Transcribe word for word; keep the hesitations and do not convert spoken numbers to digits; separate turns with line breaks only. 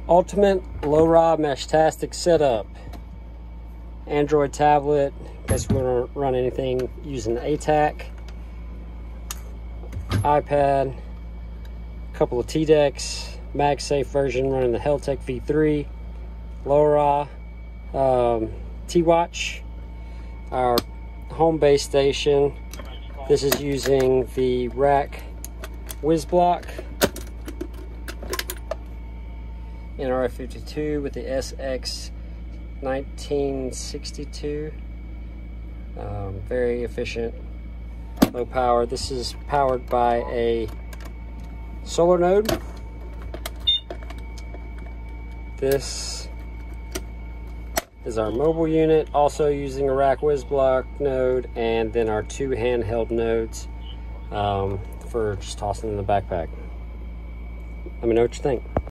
Ultimate low-rah Meshtastic setup. Android tablet. Guess we're going to run anything using A T A K. iPad. A couple of T-decks. MagSafe version running the Heltec V three. Low-rah. Um, T-Watch. Our home base station. This is using the rack whiz block. N R F fifty-two with the S X nineteen sixty-two. Um, very efficient, low power. This is powered by a solar node. This is our mobile unit, also using a rack whiz block node, and then our two handheld nodes um, for just tossing in the backpack. Let me know what you think.